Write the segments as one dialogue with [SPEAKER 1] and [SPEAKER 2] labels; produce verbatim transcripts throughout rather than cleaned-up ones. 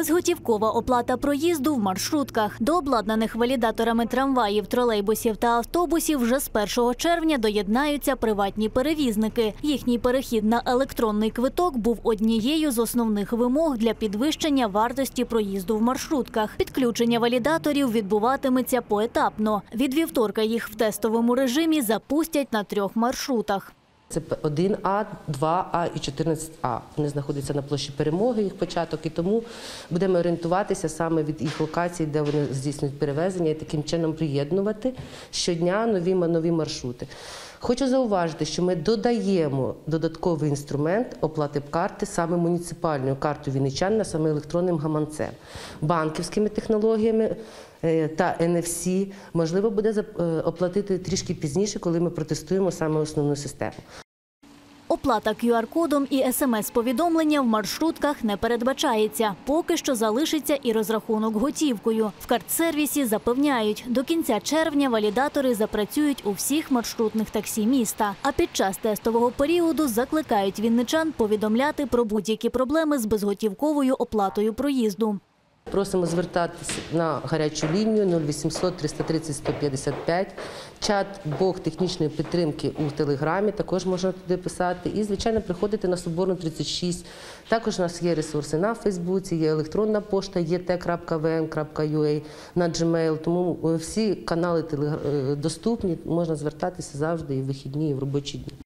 [SPEAKER 1] Безготівкова оплата проїзду в маршрутках. До обладнаних валідаторами трамваїв, тролейбусів та автобусів вже з першого червня доєднаються приватні перевізники. Їхній перехід на електронний квиток був однією з основних вимог для підвищення вартості проїзду в маршрутках. Підключення валідаторів відбуватиметься поетапно. Від вівторка їх в тестовому режимі запустять на трьох маршрутах.
[SPEAKER 2] Це один А, два А і чотирнадцять А. Вони знаходяться на площі Перемоги, їх початок, і тому будемо орієнтуватися саме від їх локацій, де вони здійснюють перевезення, і таким чином приєднувати щодня нові, нові маршрути. Хочу зауважити, що ми додаємо додатковий інструмент оплати карти саме муніципальною картою вінничан, саме електронним гаманцем. Банківськими технологіями та ен еф сі можливо буде оплатити трішки пізніше, коли ми протестуємо саме основну систему.
[SPEAKER 1] Оплата кю ар-кодом і ес ем ес-повідомлення в маршрутках не передбачається. Поки що залишиться і розрахунок готівкою. В картсервісі запевняють, до кінця червня валідатори запрацюють у всіх маршрутних таксі міста. А під час тестового періоду закликають вінничан повідомляти про будь-які проблеми з безготівковою оплатою проїзду.
[SPEAKER 2] Просимо звертатися на гарячу лінію нуль вісімсот триста тридцять сто п'ятдесят п'ять, чат-бок технічної підтримки у Телеграмі, також можна туди писати. І, звичайно, приходити на Соборну тридцять шість. Також у нас є ресурси на Фейсбуці, є електронна пошта є те крапка ве ен крапка ю а, на джимейл. Тому всі канали доступні, можна звертатися завжди і в вихідні, і в робочі дні.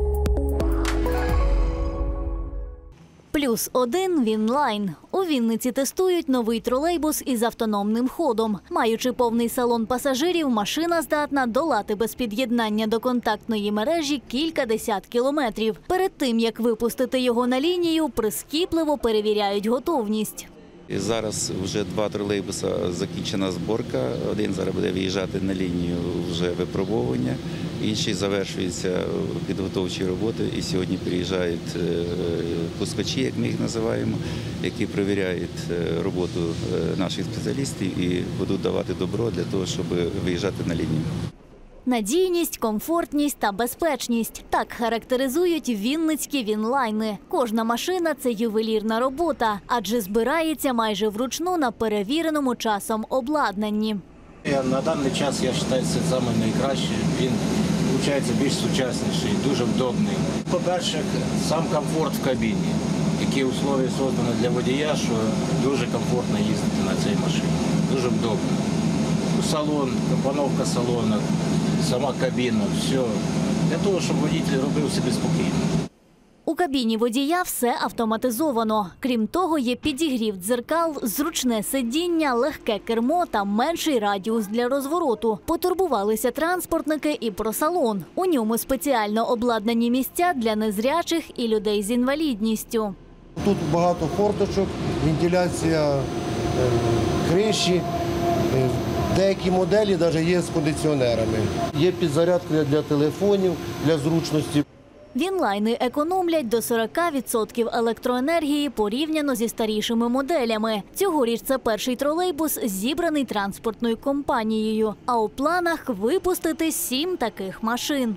[SPEAKER 1] Плюс один Вінлайн. У Вінниці тестують новий тролейбус із автономним ходом. Маючи повний салон пасажирів, машина здатна долати без під'єднання до контактної мережі кілька десят кілометрів. Перед тим, як випустити його на лінію, прискіпливо перевіряють готовність.
[SPEAKER 3] І зараз вже два тролейбуси закінчена зборка. Один зараз буде виїжджати на лінію вже випробовування, інший завершується підготовчі роботи. І сьогодні приїжджають пускачі, як ми їх називаємо, які перевіряють роботу наших спеціалістів і будуть давати добро для того, щоб виїжджати на лінію.
[SPEAKER 1] Надійність, комфортність та безпечність – так характеризують вінницькі Вінлайни. Кожна машина – це ювелірна робота, адже збирається майже вручну на перевіреному часом обладнанні.
[SPEAKER 4] На даний час, я вважаю, це саме найкраще. Він, виходить, більш сучасніший, дуже вдобний. По-перше, сам комфорт в кабіні. Які умови створені для водія, що дуже комфортно їздити на цій машині. Дуже вдобно. Салон, компоновка салону, сама кабіна, все. Для того, щоб водій робив себе спокійно.
[SPEAKER 1] У кабіні водія все автоматизовано. Крім того, є підігрів дзеркал, зручне сидіння, легке кермо та менший радіус для розвороту. Потурбувалися транспортники і про салон. У ньому спеціально обладнані місця для незрячих і людей з інвалідністю.
[SPEAKER 5] Тут багато форточок, вентиляція криші. Деякі моделі навіть є з кондиціонерами. Є підзарядка для телефонів, для зручності.
[SPEAKER 1] Вінлайни економлять до сорока відсотків електроенергії порівняно зі старішими моделями. Цьогоріч це перший тролейбус, зібраний транспортною компанією. А у планах випустити сім таких машин.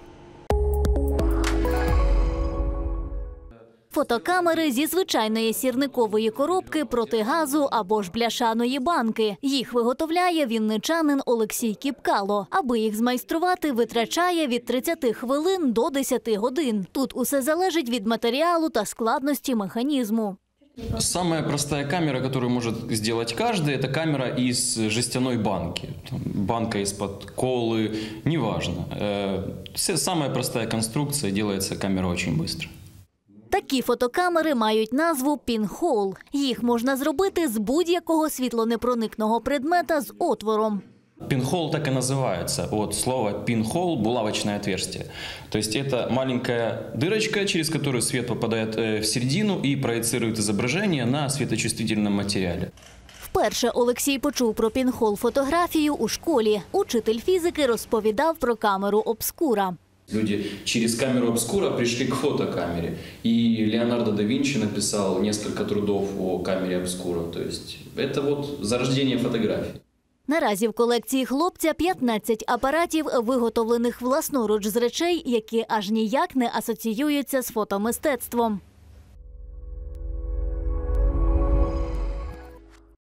[SPEAKER 1] Фотокамери зі звичайної сірникової коробки проти газу або ж бляшаної банки. Їх виготовляє вінничанин Олексій Кіпкало. Аби їх змайструвати, витрачає від тридцяти хвилин до десяти годин. Тут усе залежить від матеріалу та складності механізму.
[SPEAKER 6] Самая простая камера, которую может сделать каждый, это камера из жестяной банки. Банка из-под колы, неважно. Самая простая конструкция, делается камера очень быстро.
[SPEAKER 1] Такі фотокамери мають назву «пінхол». Їх можна зробити з будь-якого світлонепроникного предмета з отвором.
[SPEAKER 6] Пинхол так и называется, от слова пинхол – булавочное отверстие. То есть это маленькая дырочка, через которую свет попадает в середину и проецирует изображение на светочувствительном материале.
[SPEAKER 1] Вперше Олексій почув про пінхол-фотографію у школі. Учитель фізики розповідав про камеру обскура.
[SPEAKER 6] Люди через камеру обскура пришли к фотокамере. И Леонардо да Винчи написал несколько трудов о камере обскура. То есть это вот зарождение фотографий.
[SPEAKER 1] Наразі в колекції хлопця п'ятнадцять апаратів, виготовлених власноруч з речей, які аж ніяк не асоціюються з фотомистецтвом.